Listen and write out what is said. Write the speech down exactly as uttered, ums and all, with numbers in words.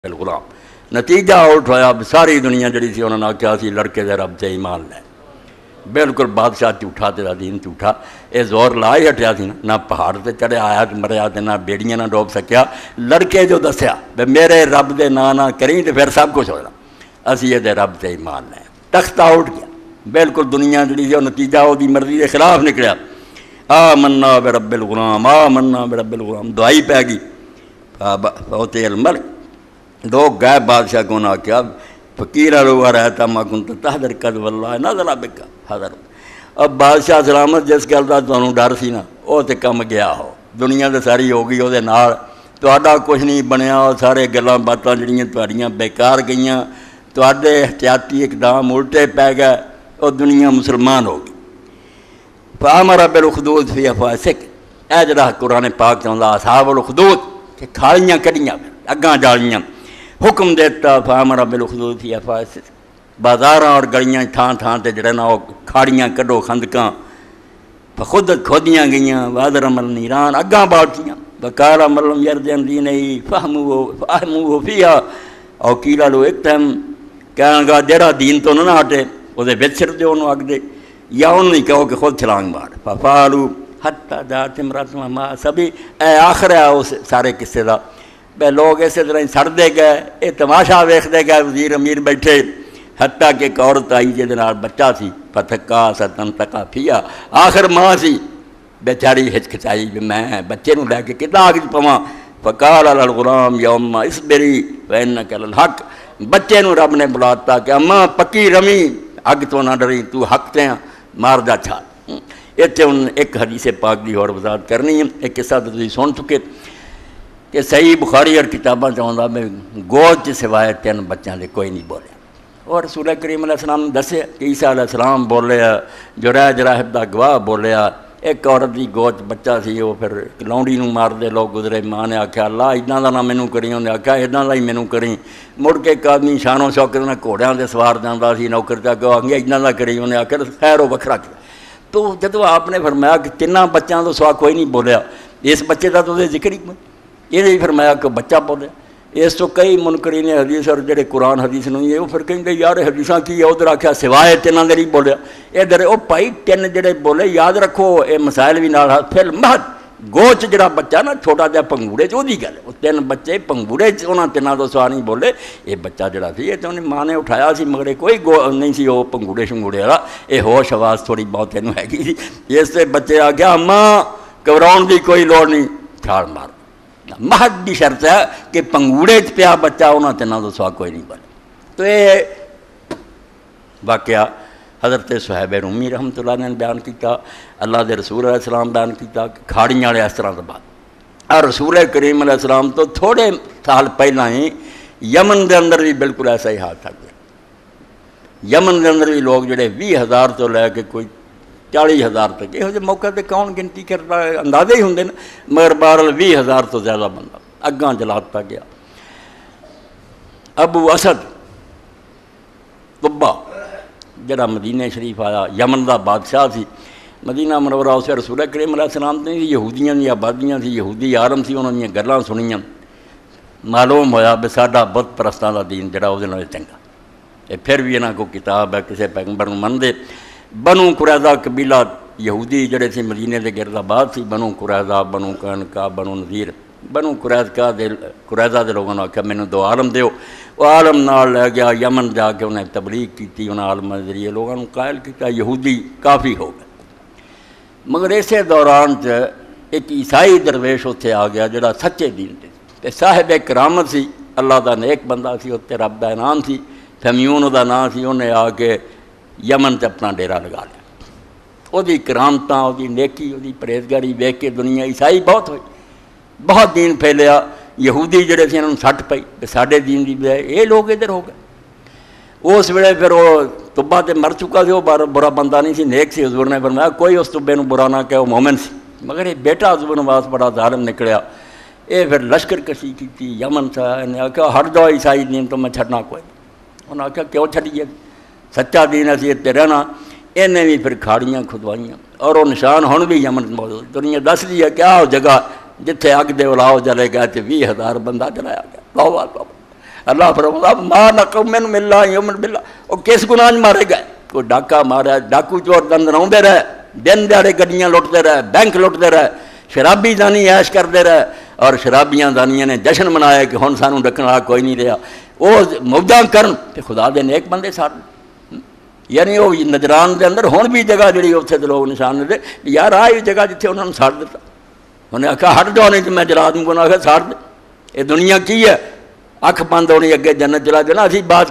غلام نتیجہ اٹھ ہویا ساری دنیا جڑی سی انہوں نے کیا سی لڑکے دے رب تے ایمان لے بالکل بادشاہ جھوٹا تیرا دین جھوٹا یہ زور لا ہی ہٹیا سی نا نہ پہاڑ تے چڑھے آیا مریا تے نہ بیڑیاں نہ ڈوب سکیا لڑکے جو دسیا بے میرے رب دے نا نہ کریں تے پھر سب کچھ ہونا اسی یہ دے رب تے ایمان لے تختہ اٹھ گیا بالکل دنیا جڑی سی نتیجہ وہ دی مرضی دے خلاف نکلیا آمنا برب الغلام آمنا برب الغلام دعائی پہ گئی فوتی الملک لوگ گئے بادشاہ کو نہ کیا فقیرہ لوگا رہتا ما کنت تحضر قد واللہ نازلہ بکا حضر اب بادشاہ سلامت جس گل دا تانوں ڈر سی نا وہ تے کم گیا ہو دنیا تے ساری ہو گئی وہ دے نال تہاڈا کچھ نہیں بنیا سارے گلاں باتاں جڑیاں تہاڈیاں بیکار گئیاں تہاڈے احتیاطی اقدام الٹے پے گئے اور دنیا مسلمان ہو گئی فامر بالخدود فی افواسک اے جڑا قرآن پاک چاہندا اصحاب الخدود کہ کھالیاں کڈیاں اگاں جالیاں حکم دیتا فامر بالخدود فی افواسک بازاراں اور گلیاں تھان تھان تے جڑے نا وہ کھاڑیاں کڈو خندقاں فخود کھودیاں گئیاں وادر عمل نیران اگاں باٹیاں وقال عمل یرجن دینہی فہمو فہمو فیہا او کیلا لو ایک ٹائم کہن گا جڑا دین تو نہ ہٹے وہ دے وچ سر دے انہوں اگ دے یا انہوں نے کہو کہ خود چھلانگ مار ففالو حتی جات امرات مہما سبھی اے آخر ہے اس سارے قصے دا بے لوگ ایسے طرح سڑ دے گئے اے تماشا ویکھ دے گئے وزیر امیر بیٹھے حتیٰ کہ ایک عورت آئی جے نال بچہ سی فتکا ستن تکا پھیا آخر ماں سی بیچاری ہچکچائی بھی میں بچے نو لے کے کتنا آگ پواں فقال الغلام یوم اصبری فانک الحق بچے نو رب نے بلاتا کہ اماں پکی رمی اگ تو نہ ڈری تو حق تے مار جا چھال اتنے ان ایک حدیث پاک دی اور وضاحت کرنی ہے ایک قصہ تو تسی سن چکے کہ صحیح بخاری اور کتاباں چاہتا میں گوچ سوائے تین بچوں دے کوئی نہیں بولے اور رسول کریم علیہ السلام نے دسے کہ عیسیٰ علیہ السلام بولیا جرائے جراحب دا گواہ بولیا ایک عورت دی گوچ بچہ سی وہ پھر لونڈی نو مار دے لوگ گزرے ماں نے آکھیا اللہ اتنا دا نہ مینوں کریں انہیں آکھیا اتنا دا ہی مینوں کریں مڑ کے ایک آدمی شان و شوکت نہ گھوڑیاں دے سوار جاندا سی نوکر چا کہ آگے اتنا دا کریں انہیں آکھیا خیر وہ وکھرا کیا تو جدو آپ نے فرمایا کہ تیناں بچوں تو سوا کوئی نہیں بولیا اس بچے دا تو ذکر ہی یہ نہیں فرمایا کہ بچہ بولے اس تو کئی منکرین حدیث اور جڑے قرآن حدیث نہیں ہے وہ پھر کہیں گے یار حدیثاں کی ہے ادھر آخیا سوائے تیناں دے نہیں بولیا ادھر وہ بھائی تین جڑے بولے یاد رکھو یہ مسائل بھی نال پھر مہد گوچ جڑا بچہ نا چھوٹا جہا پنگوڑے چ وہی گل وہ تین بچے پنگوڑے چ انہاں تیناں تو سوا نہیں بولے یہ بچہ جڑا سی یہ تو انہیں ماں نے اٹھایا سی مگر کوئی گو نہیں سی وہ پنگوڑے شنگوڑے والا یہ ہوش آواز تھوڑی بہت تینوں ہے سی اس سے بچے آ گیا اماں گھبراؤن دی کوئی لوڑ نہیں چھال مار مہد دی شرط ہے کہ پنگوڑے چ پیا بچہ انہاں تیناں تو سوا کوئی نہیں بولے تو یہ واقعہ حضرت صہیب رومی رحمۃ اللہ نے بیان کیتا اللہ دے رسول علیہ السلام بیان کیتا کہ کھاڑیاں والے اس طرح کے بعد اور رسول کریم علیہ السلام تو تھوڑے سال پہلا ہی یمن دے اندر بھی بالکل ایسا ہی حال تھا گیا یمن دے اندر بھی لوگ جڑے بھی ہزار تو لے کے کوئی چالی ہزار تک یہ موقع تے کون گنتی کرتا اندازے ہی ہوں نا مگر بہرحال بھی ہزار تو زیادہ بندہ اگاں جلاتا گیا ابو اسد طبہ جڑا مدینہ شریف آیا یمن دا بادشاہ سی مدینہ منورہ اسے رسول کریم علیہ السلام نے یہودیاں دی آبادیاں سی یہودی عالم سی انہوں نے گلاں سنیاں معلوم ہویا بے ساڈا بت پرستاں دا دین جڑا وہ نال چنگا یہ پھر بھی انہاں کو کتاب ہے کسے پیغمبر نوں مندے بنو قریظہ قبیلہ یہودی جڑے سے مدینے دے گرد آباد سی بنو قریظہ بنو قینقاع بنو نذیر بنو قریظہ دے قریظہ دے لوگوں نے آکھیا مینوں دو عالم دیو وہ عالم نال لے گیا یمن جا کے انہیں تبلیغ کیتی انہیں عالم دے ذریعے لوگوں نے قائل کیتا یہودی کافی ہو گئے مگر اسی دوران چ ایک عیسائی درویش اتنے آ گیا جڑا سچے دین تے صاحب کرامت سی اللہ دا نیک بندہ سی اتنے رب دا انعام سی فمیون دا نام سی انہیں آ کے یمن تے اپنا ڈیرا لگا لیا وہ دی کرامتاں وہ دی نیکی وہ دی پرہیزگاری ویکھ کے دنیا عیسائی بہت ہوئی بہت دین پھیلیا یہودی جڑے سے انہوں سٹ پئی ساڈے دین دی بجائے یہ لوگ ادھر ہو گئے اس ویلے پھر وہ طبہ تے مر چکا سی وہ برا بندہ نہیں سی نیک سی حضور نے فرمایا کوئی اس طبے نو برا نہ کہ وہ مومن سی مگر یہ بیٹا حضور نواز بڑا ظالم نکلیا یہ پھر لشکر کشی کی یمن تھا انہیں آخیا ہٹ جاؤ عیسائی دین تو میں چھڈنا کوئی انہوں نے آخیا کیوں چھڈیے سچا دین اسی اتنے رہنا انہیں بھی پھر کھاڑیاں کھدوائیاں اور وہ نشان ہن بھی یمن موجود دنیا دس دی ہے کیا وہ جگہ جتھے اگ دے الاؤ جلے گئے تو بھی ہزار بندہ جلایا گیا لاؤ لاؤ اللہ فرماتا ما نقم منہم الا ان یؤمنوا باللہ. وہ کس گناہ مارے گئے؟ کوئی ڈاکہ مارا، ڈاکو چور دن روندے رہے، دن دیہڑے گڈیاں لٹتے رہے، بینک لٹتے رہے، شرابی دانی عیش کرتے رہے، اور شرابیاں دانیاں نے جشن منایا کہ ہن سانوں ڈکن والا کوئی نہیں رہا. وہ موجاں کرن تے خدا دے نیک بندے ساڑ. یعنی وہ نجران دے اندر ہن بھی جگہ جڑی اتنے تو لوگ نشان دے یار آ جگہ جتنے انہوں نے ساڑ دیتا. انہیں آخیا ہٹ جاؤ نہیں تو میں جلا دوں گا. انہیں آخیا ساڑ دے. یہ دنیا کی ہے؟ اکھ بند ہونی اگے جنت جلا دینا. اسی بات